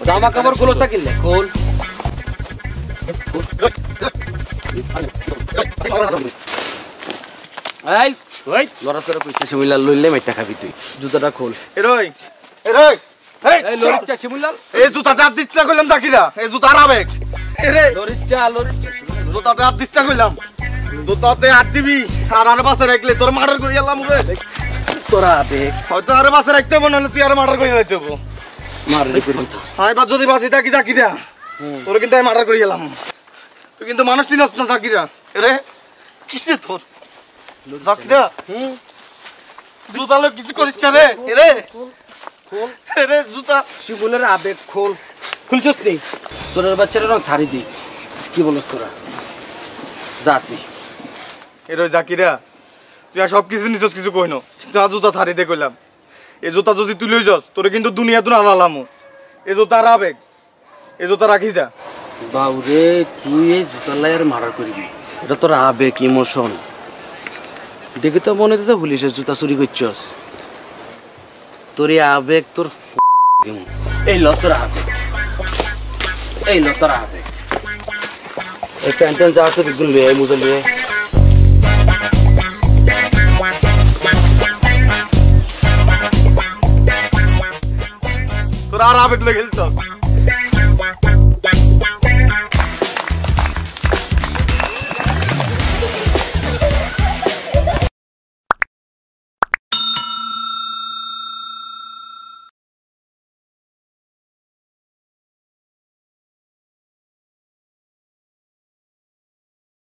জামা কাপড় গোলস্তা কিনলে খোল এই ওই লড়াচড়া কইতে শিমুলাল লইলে মাইটা খাবি তুই জুতাটা খোল এরই এরই এই লরিচ্চা শিমুলাল এই জুতাতে হাত দিচ্ছিলা কইলাম জাকিরা এই জুতার আবেগ এরে লরিচ্চা জুতাতে হাত দিচ্ছিলা কইলাম জুতাতে হাত দিবি আর আরে পাশে রাখলে তোর মার্ডার করে গেলাম রে তোরা আবেগ হয়তো আরে পাশে রাখতে হবে না তুই আরে মার্ডার করে যাইতে হবে মারলে করি আমি বাদ যদি বাঁচি থাকি জাকিরা তোর কিন্তু আমি মার্ডার করে গেলাম তুই কিন্তু মানুষ চিনস না জাকিরা রে কিসে তোর জাকিরা জুতা লোক কিছু করিস রে রে রে জুতা শিবুলের আবেগ খোল খুলছস নি তোর বাচ্চারা রং ছাড়ি দি কি বলছ তোরা যা তুই এর জাকিরা তুই আর সব কিছু নিছস কিছু কইনো যা জুতা ছাড়ি দে কইলাম এই জুতা যদি তুই লই যাস তোরে কিন্তু দুনিয়া তো আলালামু এই জুতা আবেগ এই জুতা রাখি যা বাউরে তুই এই জুতার লাইয়ের মারা করবি এটা তোর আবেগ ইমোশন দেখি তো মনে হচ্ছে পুলিশের জুতা চুরি করছস তোর আবেগ তোর এই লতর আবেগ এই লতর আবেগ এই প্যান্ট যা আছে বিগুন লিয়ে মুজে লিয়ে তোর আর আবেগ লেগে গেল